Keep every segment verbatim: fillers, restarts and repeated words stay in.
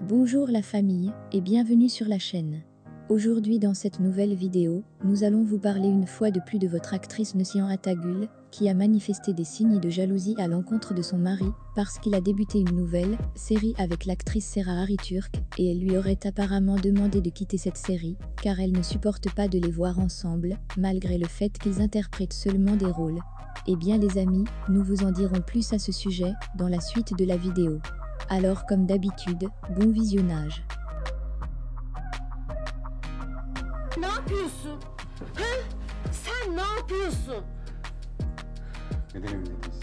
Bonjour la famille et bienvenue sur la chaîne. Aujourd'hui dans cette nouvelle vidéo, nous allons vous parler une fois de plus de votre actrice Neslihan Atagül, qui a manifesté des signes de jalousie à l'encontre de son mari parce qu'il a débuté une nouvelle série avec l'actrice Serra Aritürk et elle lui aurait apparemment demandé de quitter cette série car elle ne supporte pas de les voir ensemble malgré le fait qu'ils interprètent seulement des rôles. Eh bien les amis, nous vous en dirons plus à ce sujet dans la suite de la vidéo. Alors comme d'habitude, bon visionnage. Ne yapıyorsun? Ha? Sen ne yapıyorsun? Neden evindeyiz?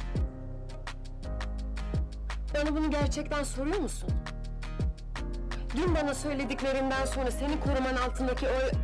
Bana bunu gerçekten soruyor musun? Dün bana söylediklerinden sonra seni koruman altındaki o...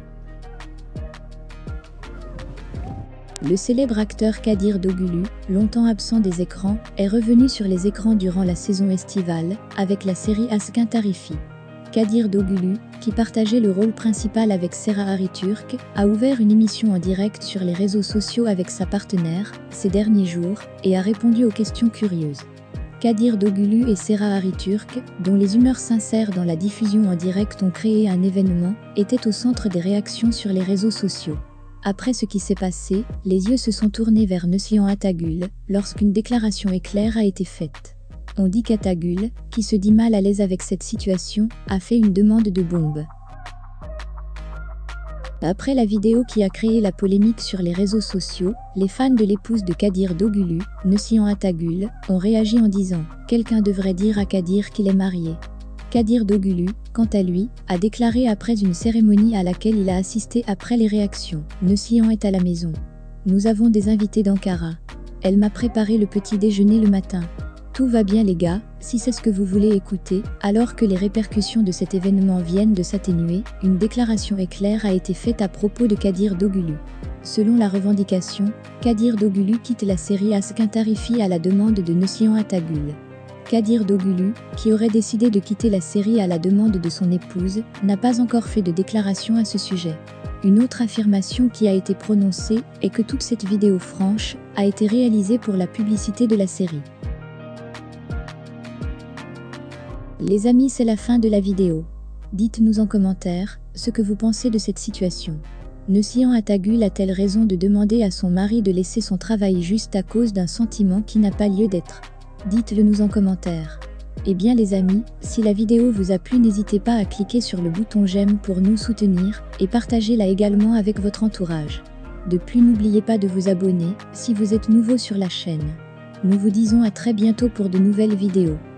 Le célèbre acteur Kadir Doğulu, longtemps absent des écrans, est revenu sur les écrans durant la saison estivale avec la série Aşkın Tarifi. Kadir Doğulu, qui partageait le rôle principal avec Serra Aritürk, a ouvert une émission en direct sur les réseaux sociaux avec sa partenaire ces derniers jours et a répondu aux questions curieuses. Kadir Doğulu et Serra Aritürk, dont les humeurs sincères dans la diffusion en direct ont créé un événement, étaient au centre des réactions sur les réseaux sociaux. Après ce qui s'est passé, les yeux se sont tournés vers Neslihan Atagül lorsqu'une déclaration éclair a été faite. On dit qu'Atagül, qui se dit mal à l'aise avec cette situation, a fait une demande de bombe. Après la vidéo qui a créé la polémique sur les réseaux sociaux, les fans de l'épouse de Kadir Doğulu, Neslihan Atagül, ont réagi en disant « Quelqu'un devrait dire à Kadir qu'il est marié ». Kadir Doğulu, quant à lui, a déclaré après une cérémonie à laquelle il a assisté après les réactions « Neslihan est à la maison. Nous avons des invités d'Ankara. Elle m'a préparé le petit déjeuner le matin. Tout va bien les gars, si c'est ce que vous voulez écouter ». Alors que les répercussions de cet événement viennent de s'atténuer, une déclaration éclair a été faite à propos de Kadir Doğulu. Selon la revendication, Kadir Doğulu quitte la série Aşkın Tarifi à la demande de Neslihan Atagül. Kadir Doğulu, qui aurait décidé de quitter la série à la demande de son épouse, n'a pas encore fait de déclaration à ce sujet. Une autre affirmation qui a été prononcée est que toute cette vidéo franche a été réalisée pour la publicité de la série. Les amis, c'est la fin de la vidéo. Dites-nous en commentaire ce que vous pensez de cette situation. Neslihan Atagül a-t-elle raison de demander à son mari de laisser son travail juste à cause d'un sentiment qui n'a pas lieu d'être? Dites-le nous en commentaire. Et bien les amis, si la vidéo vous a plu, n'hésitez pas à cliquer sur le bouton j'aime pour nous soutenir et partagez-la également avec votre entourage. De plus, n'oubliez pas de vous abonner si vous êtes nouveau sur la chaîne. Nous vous disons à très bientôt pour de nouvelles vidéos.